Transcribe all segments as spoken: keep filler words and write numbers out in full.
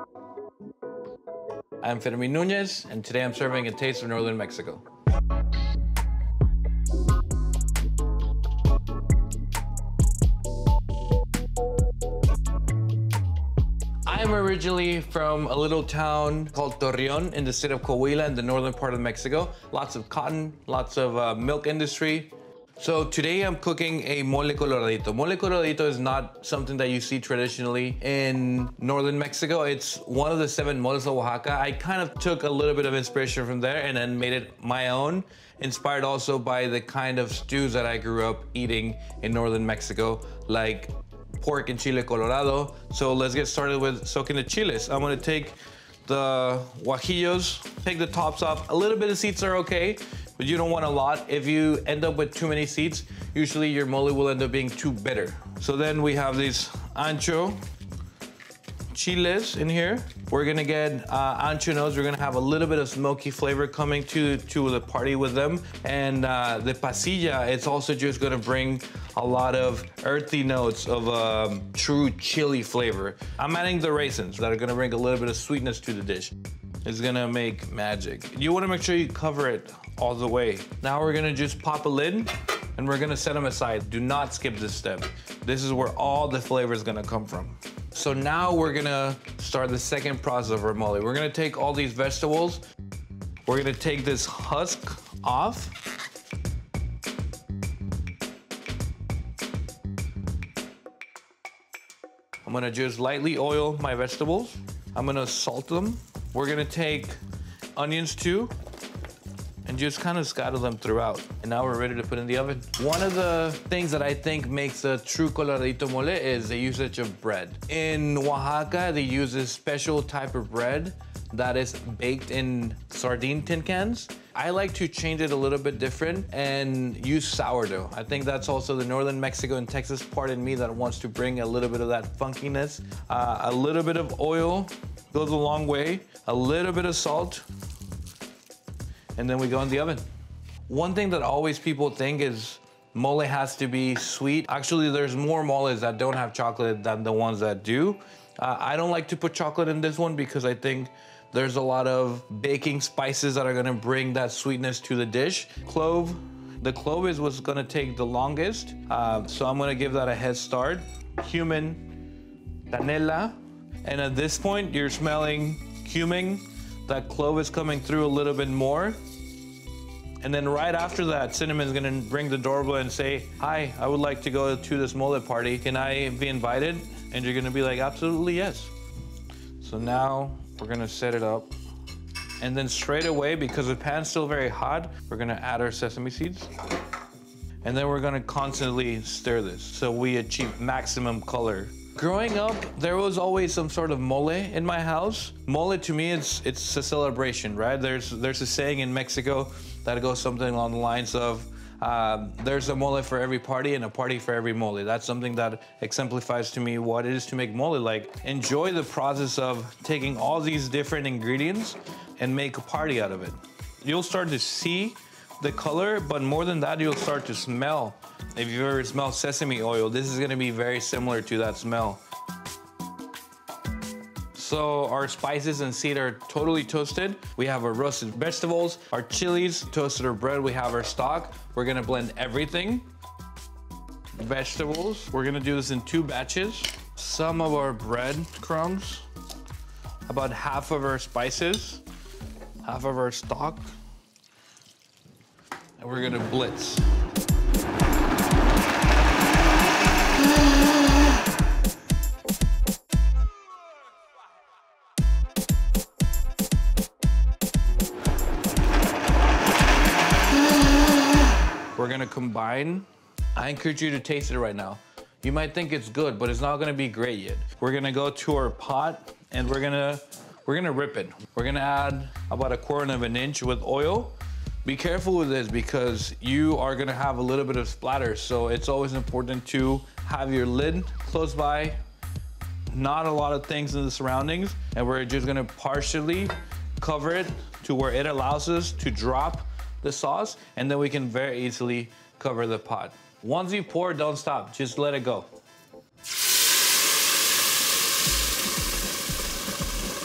I'm Fermin Nuñez, and today I'm serving a taste of northern Mexico. I'm originally from a little town called Torreon in the state of Coahuila in the northern part of Mexico. Lots of cotton, lots of uh, milk industry. So today I'm cooking a mole coloradito. Mole coloradito is not something that you see traditionally in northern Mexico. It's one of the seven moles of Oaxaca. I kind of took a little bit of inspiration from there and then made it my own, inspired also by the kind of stews that I grew up eating in northern Mexico, like pork and chile colorado. So let's get started with soaking the chiles. I'm gonna take the guajillos, take the tops off. A little bit of seeds are okay, but you don't want a lot. If you end up with too many seeds, usually your mole will end up being too bitter. So then we have these ancho chiles in here. We're gonna get uh, ancho notes. We're gonna have a little bit of smoky flavor coming to, to the party with them. And uh, the pasilla, it's also just gonna bring a lot of earthy notes of um, true chili flavor. I'm adding the raisins that are gonna bring a little bit of sweetness to the dish. It's gonna make magic. You wanna make sure you cover it all the way. Now we're gonna just pop a lid and we're gonna set them aside. Do not skip this step. This is where all the flavor is gonna come from. So now we're gonna start the second process of our mole. We're gonna take all these vegetables. We're gonna take this husk off. I'm gonna just lightly oil my vegetables. I'm gonna salt them. We're gonna take onions too, and just kind of scatter them throughout. And now we're ready to put in the oven. One of the things that I think makes a true coloradito mole is the usage of bread. In Oaxaca, they use this special type of bread that is baked in sardine tin cans. I like to change it a little bit different and use sourdough. I think that's also the northern Mexico and Texas part in me that wants to bring a little bit of that funkiness. Uh, a little bit of oil goes a long way. A little bit of salt, and then we go in the oven. One thing that always people think is mole has to be sweet. Actually, there's more moles that don't have chocolate than the ones that do. Uh, I don't like to put chocolate in this one because I think there's a lot of baking spices that are gonna bring that sweetness to the dish. Clove, the clove is what's gonna take the longest. Uh, so I'm gonna give that a head start. Cumin, canela, and at this point, you're smelling cumin. That clove is coming through a little bit more. And then right after that, cinnamon's gonna ring the doorbell and say, hi, I would like to go to this mole party. Can I be invited? And you're gonna be like, absolutely yes. So now we're gonna set it up. And then straight away, because the pan's still very hot, we're gonna add our sesame seeds. And then we're gonna constantly stir this so we achieve maximum color. Growing up, there was always some sort of mole in my house. Mole to me, it's it's a celebration, right? There's there's a saying in Mexico that goes something along the lines of, uh, there's a mole for every party and a party for every mole. That's something that exemplifies to me what it is to make mole. Like, enjoy the process of taking all these different ingredients and make a party out of it. You'll start to see the color, but more than that, you'll start to smell. If you've ever smelled sesame oil, this is gonna be very similar to that smell. So our spices and seed are totally toasted. We have our roasted vegetables, our chilies, toasted our bread. We have our stock. We're gonna blend everything. Vegetables, we're gonna do this in two batches. Some of our bread crumbs, about half of our spices, half of our stock, and we're gonna blitz. We're gonna combine. I encourage you to taste it right now. You might think it's good, but it's not gonna be great yet. We're gonna go to our pot and we're gonna we're gonna rip it. We're gonna add about a quarter of an inch with oil. Be careful with this because you are gonna have a little bit of splatter. So it's always important to have your lid close by, not a lot of things in the surroundings, and we're just gonna partially cover it to where it allows us to drop the sauce, and then we can very easily cover the pot. Once you pour, don't stop, just let it go.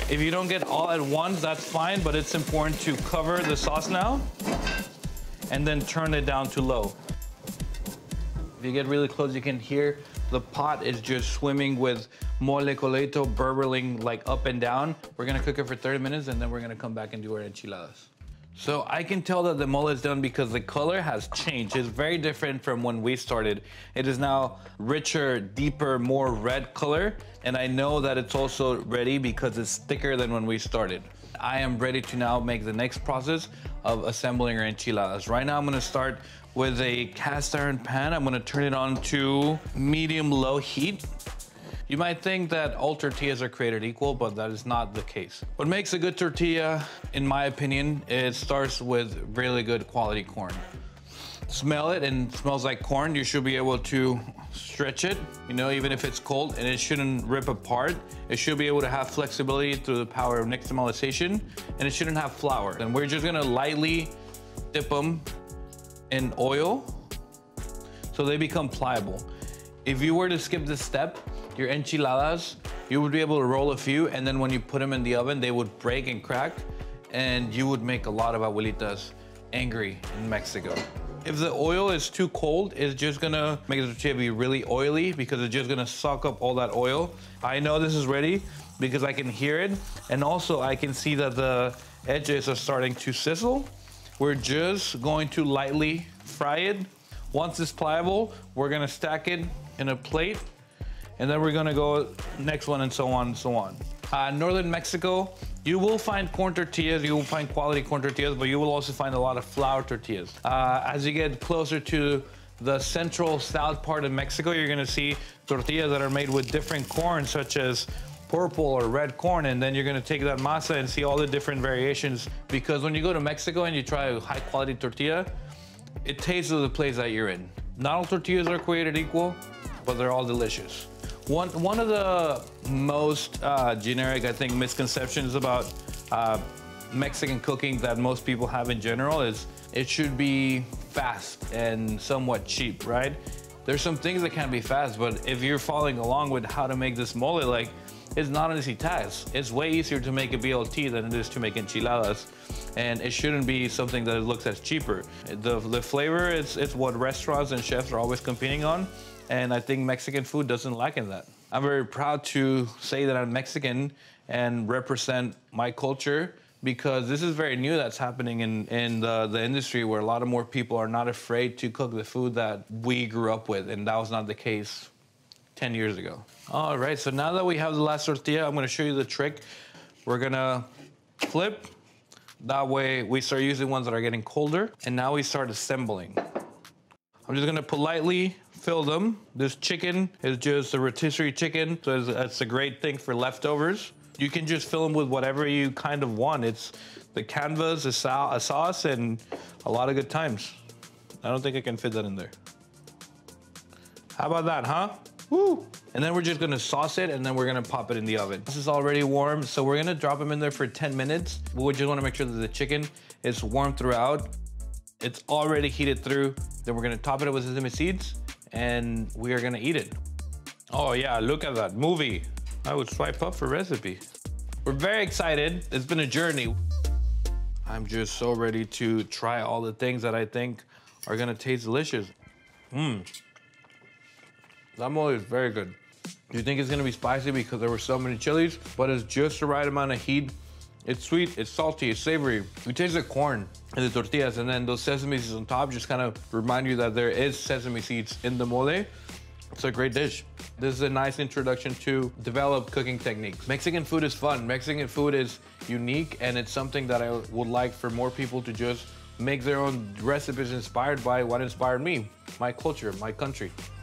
If you don't get all at once, that's fine, but it's important to cover the sauce now and then turn it down to low. If you get really close, you can hear the pot is just swimming with mole Coloradito burbling like up and down. We're gonna cook it for thirty minutes and then we're gonna come back and do our enchiladas. So I can tell that the mole is done because the color has changed. It's very different from when we started. It is now richer, deeper, more red color. And I know that it's also ready because it's thicker than when we started. I am ready to now make the next process of assembling our enchiladas. Right now I'm gonna start with a cast iron pan. I'm gonna turn it on to medium low heat. You might think that all tortillas are created equal, but that is not the case. What makes a good tortilla, in my opinion, it starts with really good quality corn. Smell it and it smells like corn. You should be able to stretch it, you know, even if it's cold, and it shouldn't rip apart. It should be able to have flexibility through the power of nixtamalization, and it shouldn't have flour. And we're just gonna lightly dip them in oil so they become pliable. If you were to skip this step, your enchiladas, you would be able to roll a few, and then when you put them in the oven, they would break and crack, and you would make a lot of abuelitas angry in Mexico. If the oil is too cold, it's just gonna make the tortilla be really oily because it's just gonna suck up all that oil. I know this is ready because I can hear it, and also I can see that the edges are starting to sizzle. We're just going to lightly fry it. Once it's pliable, we're gonna stack it in a plate, and then we're gonna go next one and so on and so on. Uh, Northern Mexico, you will find corn tortillas, you will find quality corn tortillas, but you will also find a lot of flour tortillas. Uh, as you get closer to the central south part of Mexico, you're gonna see tortillas that are made with different corn, such as purple or red corn, and then you're gonna take that masa and see all the different variations, because when you go to Mexico and you try a high quality tortilla, it tastes of the place that you're in. Not all tortillas are created equal, but they're all delicious. One, one of the most uh, generic, I think, misconceptions about uh, Mexican cooking that most people have in general is it should be fast and somewhat cheap, right? There's some things that can be fast, but if you're following along with how to make this mole, like, it's not an easy task. It's way easier to make a B L T than it is to make enchiladas. And it shouldn't be something that looks as cheaper. The, the flavor, it's, it's what restaurants and chefs are always competing on. And I think Mexican food doesn't lack in that. I'm very proud to say that I'm Mexican and represent my culture, because this is very new that's happening in, in the, the industry, where a lot of more people are not afraid to cook the food that we grew up with. And that was not the case ten years ago. All right, so now that we have the last tortilla, I'm gonna show you the trick. We're gonna flip. That way we start using ones that are getting colder. And now we start assembling. I'm just gonna politely fill them. This chicken is just a rotisserie chicken, so it's, it's a great thing for leftovers. You can just fill them with whatever you kind of want. It's the canvas, a, sa a sauce, and a lot of good times. I don't think I can fit that in there. How about that, huh? Woo! And then we're just gonna sauce it, and then we're gonna pop it in the oven. This is already warm, so we're gonna drop them in there for ten minutes. We just wanna make sure that the chicken is warm throughout. It's already heated through. Then we're gonna top it up with sesame seeds, and we are gonna eat it. Oh yeah, look at that movie. I would swipe up for recipe. We're very excited. It's been a journey. I'm just so ready to try all the things that I think are gonna taste delicious. Mmm. That mole is very good. You think it's gonna be spicy because there were so many chilies, but it's just the right amount of heat. It's sweet, it's salty, it's savory. You taste the corn and the tortillas, and then those sesame seeds on top just kind of remind you that there is sesame seeds in the mole. It's a great dish. This is a nice introduction to develop cooking techniques. Mexican food is fun. Mexican food is unique, and it's something that I would like for more people to just make their own recipes inspired by what inspired me, my culture, my country.